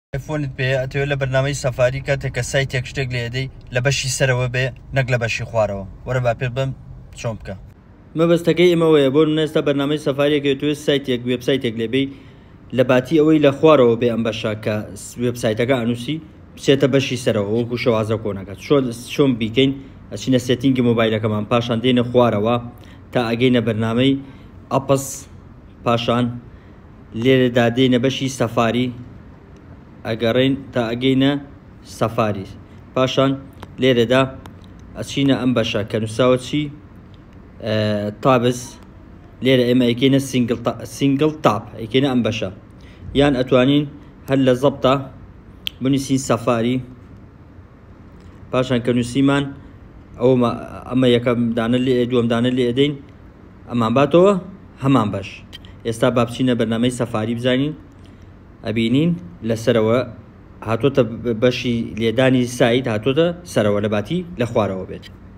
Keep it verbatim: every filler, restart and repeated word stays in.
تلفونت بێ ئەتەوێت لە بەرنامەی سەفاری کاتێک کە سایتێک شتێک لێ دەی لە بەشی سەرەوە بێ نەک لە بەشی خوارەوە وەرە با پێ بم چۆن بکە مەبەستەکەی ئێمەوەیە بۆ نمونە بەرنامەی سەفاریەکە توێ سایتێک وێبسایتێک لێبێ لە باتی ئەوەی لە خوارەوە بێ ئەم بەشە کە وێبسایتەکە ئەنووسی بچێتە بەشی سەرەوە وەکو شەوازە کۆنەکەات چۆن بیکەین ئەچینە سێتینگی مۆبایلەکەمان پاشان دێنە خوارەوە تا ئەگەینە بەرنامەی ئەپس پاشان لێرەدا دێنە بەشی سەفاری ئەگەڕین تا ئەگەینە سەفاری پاشان لێرەدا ئەچینە ئەم بەشە کە نووساوە چی تابز لێرە ئێمە ئەیکەینە سینگڵ تاپ ئەیکەینە ئەم بەشە یان ئەتوانین هەر لە زەبتە بنووسین سەفاری پاشان کە نووسیمان ئەومە ئەمە یەکەم دانە لێ دووەم دانە لێ ئەدەین ئەمان باتەوە هەمان بەش ئێستا با بچینە بەرنامەی سەفاری بزانین ئەبینین لەسەرەوە هاتوۆتە بەشی لێدانی سایت هاتوۆتە سەرەوە لە باتی لە خوارەوە بێت.